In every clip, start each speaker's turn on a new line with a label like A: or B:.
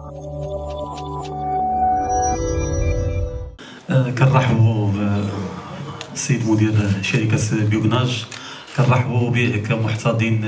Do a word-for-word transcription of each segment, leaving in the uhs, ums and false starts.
A: كنرحبوا بالسيد مدير شركة بيوغناج، كنرحبوا به كمحتضن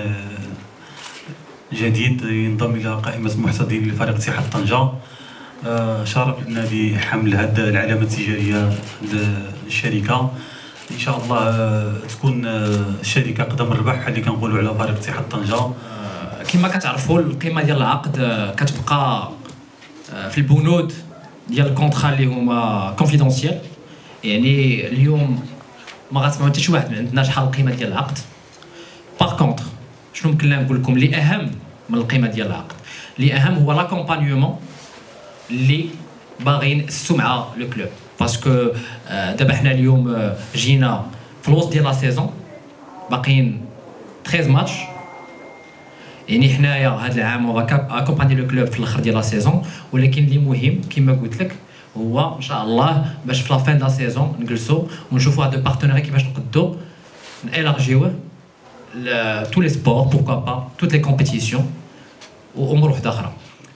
A: جديد ينضم إلى قائمة المحتضنين لفريق اتحاد طنجة. شرف لنا بحمل هذه العلامة التجارية للشركة. إن شاء الله تكون الشركة قدم الربح اللي كنقولوا على فريق اتحاد طنجة.
B: كما كتعرفوا القيمة ديال العقد كتبقى في البنود ديال الكونترا اللي هما كونفيدونسيال، يعني اليوم ما غتسمعوا حتى شي واحد من عندنا شحال القيمه ديال العقد. باغ كونتر شنو يمكن لنا نقول لكم اللي اهم من القيمه ديال العقد؟ اللي اهم هو لاكومبانيومون اللي باغيين نسوا مع لو كلوب، باسكو دابا حنا اليوم جينا في الوسط ديال لا سيزون، باقيين ثلاثة عشر ماتش، يعني حنايا هذا العام اون اكومباني لو كلوب في الاخر ديال لا سيزون، ولكن اللي مهم كما قلت لك هو ان شاء الله باش في لا فان دا سيزون نجلسوا ونشوفوا هاد البارتنير كيفاش نقدو نالارجيوه تو لي سبور بوركوا با توت لي كومبيتيسيون وامور وحده اخرى.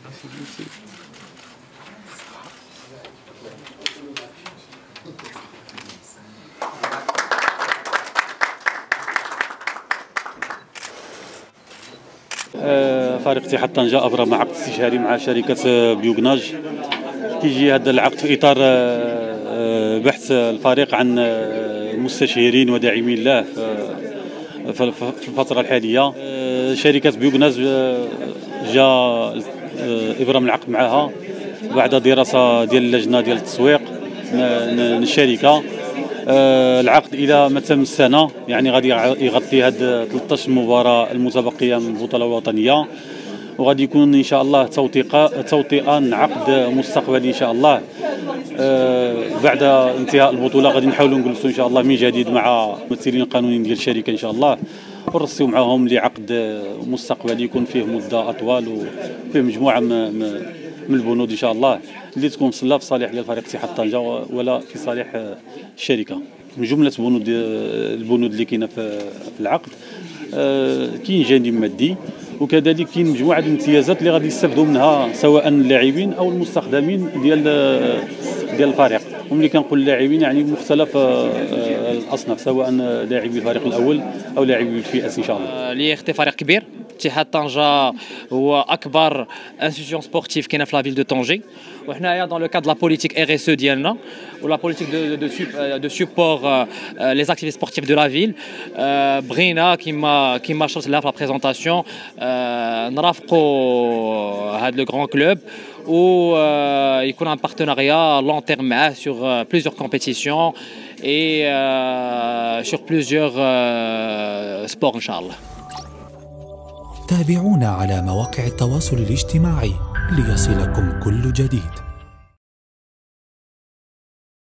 C: فريق اتحاد طنجة أبرم عقد استشاري مع شركة بيوغناج. كيجي هذا العقد في إطار بحث الفريق عن مستشيرين وداعمين له في الفترة الحالية. شركة بيوغناج جاء إبرام العقد معها بعد دراسة ديال اللجنة ديال التسويق من الشركة. العقد الى ما تم السنه، يعني غادي يغطي هاد ثلاثة عشر مباراه المتبقيه من البطوله الوطنيه، وغادي يكون ان شاء الله توثيقا توطئا عقد مستقبلي ان شاء الله. بعد انتهاء البطوله غادي نحاولوا نجلسوا ان شاء الله من جديد مع الممثلين القانونيين ديال الشركه ان شاء الله، ونرسيو معهم لعقد مستقبلي يكون فيه مده اطول وفيه مجموعه من البنود ان شاء الله اللي تكون لا في صالح ديال فريق اتحاد طنجة ولا في صالح الشركه. من جمله بنود البنود اللي كاينه في العقد كاين جانب مادي، وكذلك كاين مجموعه الامتيازات اللي غادي يستافدوا منها سواء اللاعبين او المستخدمين ديال ديال الفريق. وملي كنقول اللاعبين يعني مختلف الاصناف، سواء لاعبي الفريق الاول او لاعبي الفئات ان شاء الله.
B: اللي اختي فريق كبير. اتحاد طنجة هو اكبر انستيتيون سبورتيف كاينه في لا فيل دو طنجي، وحنايا دون لو كاد لا بوليتيك ار اس او ديالنا ولا بوليتيك دو دو دو سوبور لي زاكتيفيتي سبورتيف دو لا فيل. بغينا كيما كيما شرت لها في لا بريزونطاسيون نرافقوا هذا لو غران كلوب و يكون ان بارتناريا لون تيرم معاه سور بليزيور كومبيتيسيون اي سور بليزيور سبور ان شاء الله.
D: تابعونا على مواقع التواصل الاجتماعي ليصلكم كل جديد.